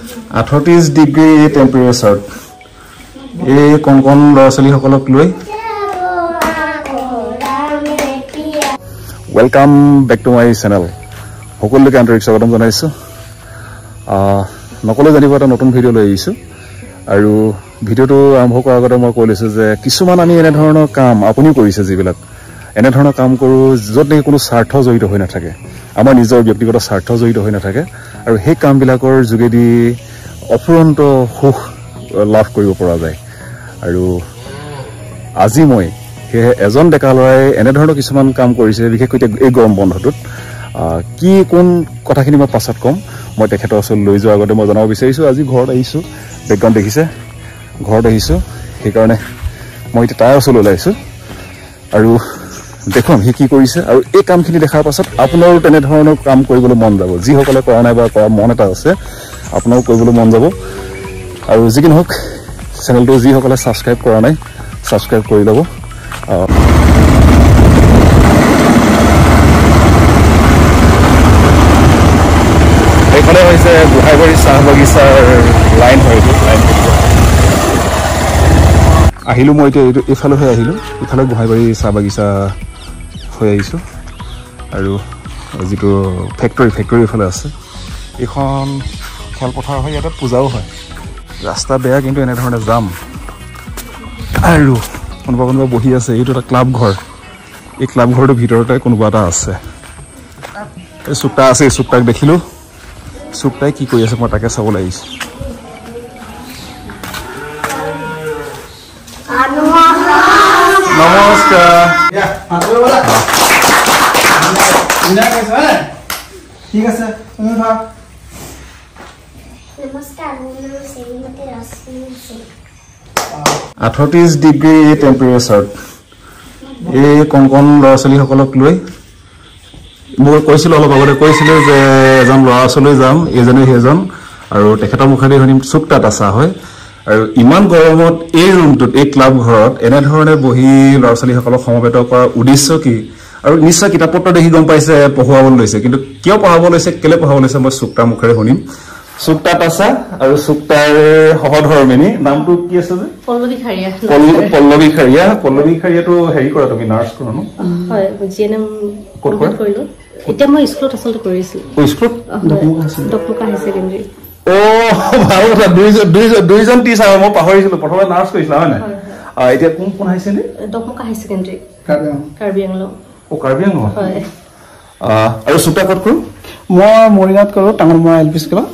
38 degree টেম্পাৰেচাৰত এই কোন ল'ৰা ছোৱালীসকলক লৈ welcome back to my channel সকলোকে আন্তৰিক স্বাগতম জনাইছো নকলে জানিব এটা নতুন ভিডিঅ' লৈ আহিছো আৰু ভিডিঅ'টো আৰম্ভ কৰাৰ আগতে মই কৈ লৈছো যে কিছুমান আমি এনে ধৰণৰ কাম আপুনিও কৰিছে যিবিলাক এনে ধৰণৰ কাম কৰো য'ত নেকি কোনো স্বাৰ্থ জড়িত হৈ নাথাকে আমাৰ নিজৰ ব্যক্তিগত স্বাৰ্থ জড়িত হৈ নাথাকে আৰু সেই কামবিলাকৰ যোগেদি অফুৰন্ত সুখ লাভ কৰিব পৰা যায় আৰু আজি মই এজন ডেকা ল'ৰাই এনে ধৰণৰ কিছুমান কাম কৰিছে বিশেষকৈ এই গৰম বন্ধটোত কি কোন কথাখিনি মই পাছত কম মই তেখেতৰ ওচৰত লৈ যোৱাৰ আগতে মই জনাব বিচাৰিছো আজি ঘৰত আহিছো বেকগ্ৰাউণ্ড দেখিছে ঘৰত আহিছো সেইকাৰণে মই এতিয়া তাৰ ওচৰলৈ ওলাইছো আৰু দেখুৱাম সি কি কৰিছে আৰু এই কামখিনি দেখাৰ পাছত আপোনাৰো তেনেধৰণৰ কাম কৰিবলৈ মন যাব যিসকলে কৰা নাই বা কৰা মন এটা আছে আপোনাৰো কৰিবলৈ মন যাব আৰু যি কি নহওক চেনেলটো যিসকলে ছাবস্ক্ৰাইব কৰা নাই ছাবস্ক্ৰাইব কৰি ল'ব এইফালে হৈছে গোহাঁইবাৰী চাহ বাগিচাৰ লাইন হয় এইটো লাইন আহিলোঁ মই এতিয়া এইটো এইফালে হৈ আহিলোঁ ইফালে গোহাঁইবাৰী চাহ বাগিচা হৈ আহিছোঁ আৰু যিটো ফেক্টৰী এইফালে আছে এইখন খেলপথাৰ হয় ইয়াতে পূজাও হয় ৰাস্তা বেয়া কিন্তু এনেধৰণে যাম আৰু কোনোবা বহি আছে এইটো এটা ক্লাব ঘৰ এই ক্লাব ঘৰটোৰ ভিতৰতে কোনোবা এটা আছে এই চুকটা আছে এই চুকটাক দেখিলোঁ চুকটাই কি কৰি আছে মই তাকে চাবলৈ আহিছোঁ নমস্কাৰ ঠিক আছে তুমি ভাব নমস্কাৰ মোৰ নাম শ্ৰীমতী ৰশ্মি সিং 38 ডিগ্ৰী টেম্পাৰেচাৰত এই কোন ল'ৰা ছোৱালীসকলক লৈ মই কৈছিলোঁ অলপ আগতে কৈছিলোঁ যে এজন ল'ৰা ওচৰলৈ যাম এইজনে সেইজন আৰু তেখেতৰ মুখেদি শুনিম চুকটাত আছা হয় আৰু ইমান গৰমত এই ৰুমটোত এই ক্লাব ঘৰত এনেধৰণে বহি ল'ৰা ছোৱালীসকলক সমবেত কৰাৰ উদ্দেশ্য কি আৰু নিশ্চয় কিতাপ পত্ৰ দেখি গম পাইছে পঢ়ুৱাবলৈ লৈছে কিন্তু কিয় পঢ়াব লৈছে কেলে পঢ়াব লৈছে মই চুকটাৰ মুখেৰে শুনিম চুকটাত আছা আৰু চুকটাৰ সহধৰ্মিনী নামটো কি আছে যে পল্লৱী খাৰিয়াটো হেৰি কৰা তুমি নাৰ্ছ কৰা ন হয় জিএনএম ক'ত কৰিলো এতিয়া মই স্কুলত আচলতে কৰিছিলো স্কুলত ডক্টৰ হাই ছেকেণ্ডাৰী ভাল কথা দুইজন টিচাৰ মই পাহৰিছিলো প্ৰথমে নাৰ্ছ কৰিছিলা হয় নাই এতিয়া কোন আহিছে নে doctor high secondary Karbi Anglong হয় আৰু চুকটা ক'ত কৰোঁ মই মৰিগাঁৱত কৰোঁ টাঙলমৰা এল পি স্কুলত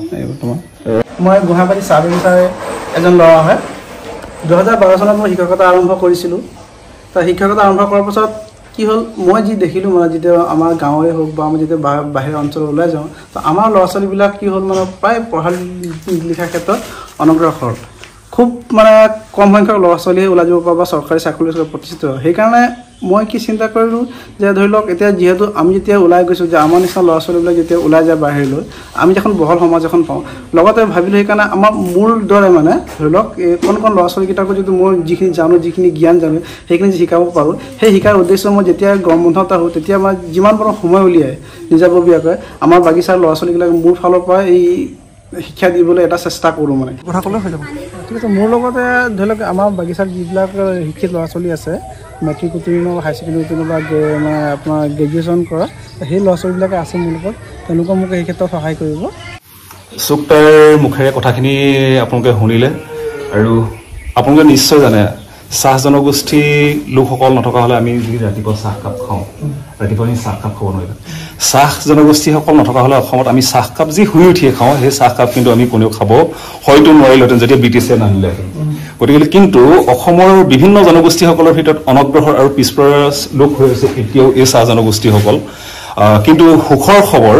মই গোহাঁইবাৰী চাহ বাগিচাৰে এজন ল'ৰা হয় 2012 চনত মই শিক্ষকতা আৰম্ভ কৰিছিলোঁ তাৰ শিক্ষকতা আৰম্ভ কৰাৰ পাছত কি হ'ল মই যি দেখিলোঁ মানে যেতিয়া আমাৰ গাঁৱৰে হওক বা আমি যেতিয়া বাহিৰৰ অঞ্চলত ওলাই যাওঁ তো আমাৰ ল'ৰা ছোৱালীবিলাক কি হ'ল মানে প্ৰায় পঢ়া লিখাৰ ক্ষেত্ৰত অনগ্ৰসৰ খুব মানে কম সংখ্যক ল'ৰা ছোৱালীয়ে ওলাই যাব পৰা বা চৰকাৰী চাকৰি প্ৰতিষ্ঠিত সেইকাৰণে মই কি চিন্তা কৰিলোঁ যে ধৰি লওক এতিয়া যিহেতু আমি যেতিয়া ওলাই গৈছোঁ যে আমাৰ নিচিনা ল'ৰা ছোৱালীবিলাক যেতিয়া ওলাই যায় বাহিৰলৈ আমি এখন বহল সমাজ এখন পাওঁ লগতে ভাবিলোঁ সেইকাৰণে আমাৰ মোৰ দৰে মানে ধৰি লওক এই কোন ল'ৰা ছোৱালীকেইটাকো যদি মই যিখিনি জানো যিখিনি জ্ঞান জানো সেইখিনি শিকাব পাৰোঁ সেই শিকাৰ উদ্দেশ্য মই যেতিয়া গৰম বন্ধত আহোঁ তেতিয়া মই যিমান পাৰোঁ সময় উলিয়াই নিজাববীয়াকৈ আমাৰ বাগিচাৰ ল'ৰা ছোৱালীবিলাক মোৰ ফালৰ পৰা এই শিক্ষা দিবলৈ এটা চেষ্টা কৰোঁ মানে কথা ক'লে হৈ যাব ঠিক আছে মোৰ লগতে ধৰি লওক আমাৰ বাগিচাত যিবিলাক শিক্ষিত ল'ৰা ছোৱালী আছে মেট্ৰিক উত্তীৰ্ণ হাই ছেকেণ্ডেৰী উত্তীৰ্ণ বা মানে আপোনাৰ গ্ৰেজুৱেশ্যন কৰা সেই ল'ৰা ছোৱালীবিলাকে আছে মোৰ লগত তেওঁলোকক মোক এই ক্ষেত্ৰত সহায় কৰিব চুকটাৰ মুখেৰে কথাখিনি আপোনালোকে শুনিলে আৰু আপোনালোকে নিশ্চয় জানে চাহ জনগোষ্ঠী লোকসকল নথকা হ'লে আমি যদি ৰাতিপুৱা চাহকাপ খাওঁ ৰাতিপুৱা আমি চাহকাপ খাব নোৱাৰিম চাহ জনগোষ্ঠীসকল নথকা হ'লে অসমত আমি চাহকাপ যি শুই উঠিয়ে খাওঁ সেই চাহকাপ কিন্তু আমি কোনেও খাব হয়তো নোৱাৰিলোহেঁতেন যেতিয়া ব্ৰিটিছে নানিলেহেঁতেন গতিকে কিন্তু অসমৰ বিভিন্ন জনগোষ্ঠীসকলৰ ভিতৰত অনগ্ৰসৰ আৰু পিছপৰা লোক হৈ আছে এতিয়াও এই চাহ জনগোষ্ঠীসকল কিন্তু সুখৰ খবৰ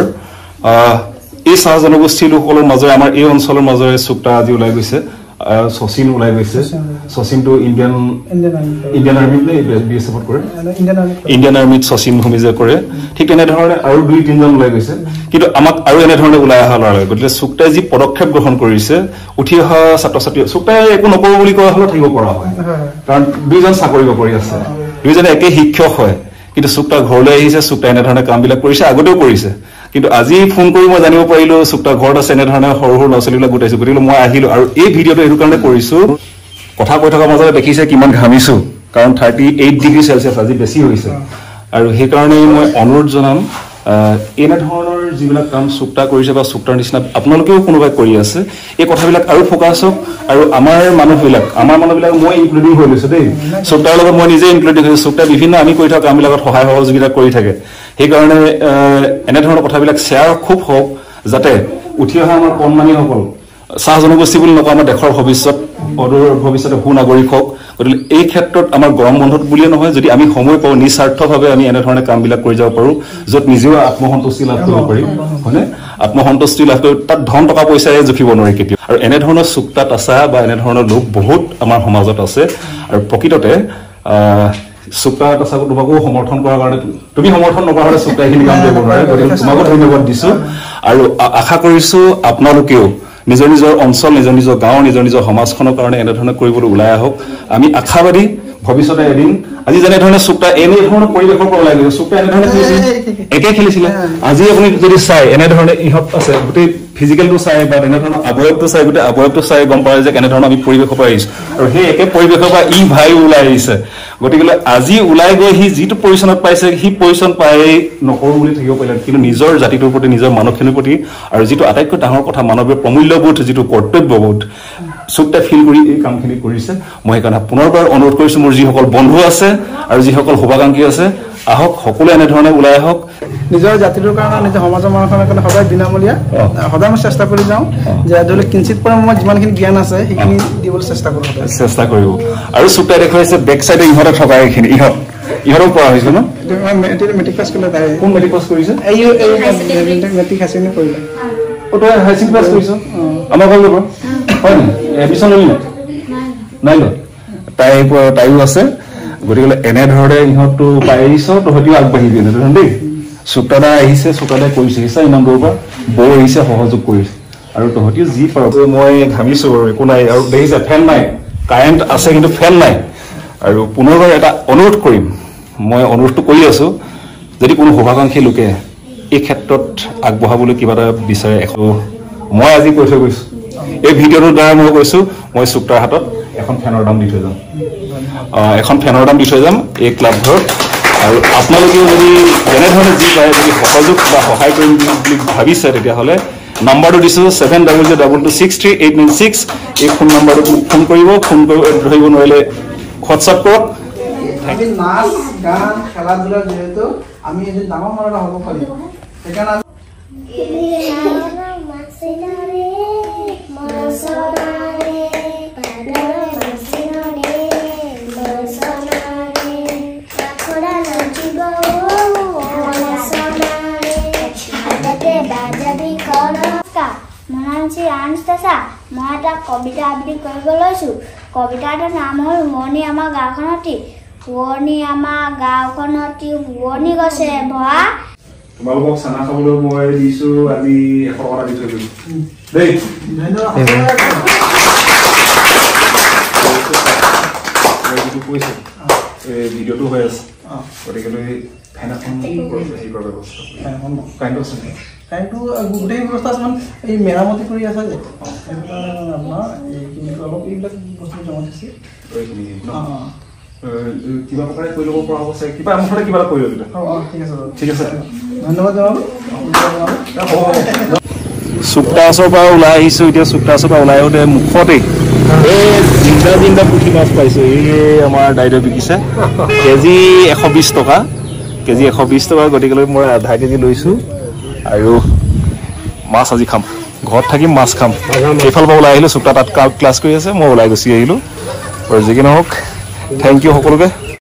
এই চাহ জনগোষ্ঠী লোকসকলৰ মাজেৰে আমাৰ এই অঞ্চলৰ মাজেৰে চুকটা আজি ওলাই গৈছে শচীন ওলাই গৈছে শচীনটো ইণ্ডিয়ান আৰ্মিত বিএছএফত কৰে ইণ্ডিয়ান আৰ্মিত শচীন ভূমিজে কৰে ঠিক তেনেধৰণে আৰু 2-3জন ওলাই গৈছে কিন্তু আমাক আৰু এনেধৰণে ওলাই অহা ল'ৰা গতিকে চুকটাই যি পদক্ষেপ গ্ৰহণ কৰিছে উঠি অহা ছাত্ৰ ছাত্ৰী চুকটাই একো নকৰোঁ বুলি কোৱা হ'লেও থাকিব পৰা হয় কাৰণ দুইজন চাকৰি কৰি আছে দুইজনে একে শিক্ষক হয় কিন্তু চুকটা ঘৰলৈ আহিছে চুকটা এনেধৰণে কামবিলাক কৰিছে আগতেও কৰিছে কিন্তু আজি ফোন কৰি মই জানিব পাৰিলো সুক্তা ঘৰত আছে এনেধৰণে সৰু সৰু ল'ৰা ছোৱালীবিলাক গোটাইছো গতিকে মই আহিলো আৰু এই ভিডিঅ'টো এইটো কাৰণে কৰিছো কথা কৈ থকা মাজতে দেখিছে কিমান ঘামিছো কাৰণ 38 ডিগ্ৰী সেলসিয়াছ আজি বেছি হৈছে আৰু সেইকাৰণে মই অনুৰোধ জনাম এনেধৰণৰ যিবিলাক কাম সুক্তা কৰিছে বা সুক্তাৰ নিচিনা আপোনালোকেও কোনোবাই কৰি আছে এই কথাবিলাক আৰু ফোকাছ হওক আৰু আমাৰ মানুহবিলাক মই ইনক্লুডিং হৈ লৈছো দেই সুক্তাৰ লগত মই নিজে ইনক্লুডিং হৈছো সুক্তা বিভিন্ন আমি কৰি থকা কামবিলাকত সহায় সহযোগিতা কৰি থাকে সেইকাৰণে এনেধৰণৰ কথাবিলাক শ্বেয়াৰ খুব হওক যাতে উঠি অহা আমাৰ কণমানিসকল চাহ জনগোষ্ঠী বুলি নকওঁ আমাৰ দেশৰ অদূৰ ভৱিষ্যতে সুনাগৰিক হওক গতিকে এই ক্ষেত্ৰত আমাৰ গৰম বন্ধত বুলিয়ে নহয় যদি আমি সময় পাওঁ নিস্বাৰ্থভাৱে আমি এনেধৰণে কামবিলাক কৰি যাব পাৰোঁ য'ত নিজেও আত্মসন্তুষ্টি লাভ কৰিব পাৰিম হয়নে আত্মসন্তুষ্টি লাভ কৰি তাত ধন টকা পইচাৰে জুখিব নোৱাৰি কেতিয়াও আৰু এনেধৰণৰ সুক্তা তাচা বা এনেধৰণৰ লোক বহুত আমাৰ সমাজত আছে আৰু প্ৰকৃততে সুক্তা তাচাক তোমাকো সমৰ্থন কৰাৰ কাৰণে তুমি সমৰ্থন নকৰা হ'লে সুক্তা এইখিনি কাম কৰিব নোৱাৰে গতিকে তোমাকো ধন্যবাদ দিছো আৰু আশা কৰিছো আপোনালোকেও নিজৰ নিজৰ অঞ্চল নিজৰ নিজৰ গাঁও নিজৰ নিজৰ সমাজখনৰ কাৰণে এনেধৰণে কৰিবলৈ ওলাই আহক আমি আশাবাদী ভৱিষ্যতে এদিন আজি যেনেধৰণে সুক্তা এনেধৰণৰ পৰিৱেশৰ পৰা ওলাই গৈছে সুক্তা এনেধৰণে একে খেলিছিলে আজি আপুনি যদি চাই এনেধৰণে ইহঁত আছে গোটেই ফিজিকেলটো চাই বা এনেধৰণৰ অৱয়ৱটো চাই গোটেই অৱয়ৱটো চাই গম পায় যে কেনেধৰণৰ আমি পৰিৱেশৰ পৰা আহিছো আৰু সেই একে পৰিৱেশৰ পৰা ভাই ওলাই আহিছে গতিকে আজি ওলাই গৈ সি যিটো পজিশ্যনত পাইছে সি পজিশ্যন পাই নকৰো বুলি থাকিব পাৰিলে কিন্তু নিজৰ জাতিটোৰ প্ৰতি নিজৰ মানৱখিনিৰ প্ৰতি আৰু যিটো আটাইতকৈ ডাঙৰ কথা মানৱীয় প্ৰমূল্যবোধ যিটো কৰ্তব্যবোধ সুক্তা ফিল কৰি এই কামখিনি কৰিছে মই সেইকাৰণে পুনৰবাৰ অনুৰোধ কৰিছো মোৰ যিসকল বন্ধু আছে আৰু যিসকল শুভাকাংক্ষী আছে আহক সকলোৱে এনেধৰণে ওলাই আহক নিজৰ জাতিটোৰ কাৰণে নিজৰ সমাজৰ মানুহখনৰ কাৰণে সদায় বিনামূলীয়া সদায় মই চেষ্টা কৰি যাওঁ যে ধৰি লওক কিঞ্চিত পৰিমাণৰ যিমানখিনি জ্ঞান আছে সেইখিনি দিবলৈ চেষ্টা কৰিব আৰু সুক্তাই দেখুৱাইছে বেক চাইডে ইহঁতে থকা এইখিনি ইহঁতক পৰা হৈছে ন মেট্ৰিক পাছ কৰিলে তাই কোন মেট্ৰিক পাছ কৰিছে মেট্ৰিক হাই ছেকেণ্ডেৰী কৰিলে তই হাই ছেকেণ্ডেৰী পাছ কৰিছ আমাৰ ঘৰ যাব হয় নি এডমিশ্যন ল'লি নাই লোৱা তাইও আছে গতিকে এনেধৰণে ইহঁতটো পাৰিছ তহঁতিও আগবাঢ়িবি এনেধৰণে দেই সুক্তাদা আহিছে সুক্তাদাই কৰিছে হিচা ইমান দূৰৰ পৰা বৌ আহিছে সহযোগ কৰিছে আৰু তহঁতিও যি পাৰ মই ঘামিছো বাৰু একো নাই আৰু দেখিছে ফেন নাই কাৰেণ্ট আছে কিন্তু ফেন নাই আৰু পুনৰবাৰ এটা অনুৰোধ কৰিম মই অনুৰোধটো কৰি আছো যদি কোনো শুভাকাংক্ষী লোকে এই ক্ষেত্ৰত আগবঢ়াবলৈ কিবা এটা বিচাৰে মই আজি কৈ থৈ গৈছো এই ভিডিঅ'টোৰ দ্বাৰা মই কৈছো মই সুক্তাৰ হাতত এখন ফেনৰ দাম দি থৈ যাম এই ক্লাব ঘৰত আৰু আপোনালোকেও যদি যেনেধৰণে যি পাৰে যদি সহযোগ বা সহায় কৰিম বুলি ভাবিছে তেতিয়াহ'লে নাম্বাৰটো দিছো 7002263896 এই ফোন নাম্বাৰটোত ফোন কৰিব ধৰিব নোৱাৰিলে হোৱাটছআপ কৰক আমি নাচ গান খেলা ধূলাৰ যিহেতু আমি এদিন ডাঙৰ মানুহ হ'ব পাৰিম সেইকাৰণে মই এটা কবিতা আবৃত্তি কৰিব লৈছোঁ কবিতাটোৰ নাম হ'ল শুৱনি আমাৰ গাঁওখনতি শুৱনি আমাৰ গাঁওখনতি শুৱনি গছে বহা তোমালোকক চানা খাবলৈ মই দিছো আজি 100 টকা দি থৈ গৈছো দেই ধন্যবাদ কৈছে এই ভিডিঅ'টো হৈ আছে গতিকে ফেন এখন হেৰি কৰাৰ ব্যৱস্থা কাৰেণ্টটো আছে কাৰেণ্টটো গোটেই ব্যৱস্থা আছে মানে এই মেৰামতি কৰি আছে যে আপোনাৰ এইখিনি অলপ এইবিলাক বস্তু জমা দিছে কিবা প্ৰকাৰে কৰি ল'ব পৰা হ'ব চাগে কিবা মুঠতে কিবা এটা কৰি ল'ব ঠিক আছে ধন্যবাদ জনালোঁ সুক্তা আছৰ পৰা ওলাই আহিছোঁ এতিয়া সুক্তা আছৰ পৰা ওলাই আহোঁতে মুখতেই এই জিন্দা পুঠি মাছ পাইছোঁ এই আমাৰ দাইদেউ বিকিছে কেজি 120 টকা গতিকে মই আধা কেজি লৈছোঁ আৰু মাছ আজি খাম ঘৰত থাকিম মাছ খাম এইফালৰ পৰা ওলাই আহিলোঁ সুক্তা তাত ক্লাছ কৰি আছে মই ওলাই গুচি আহিলোঁ আৰু যি কি নহওক থেংক ইউ সকলোকে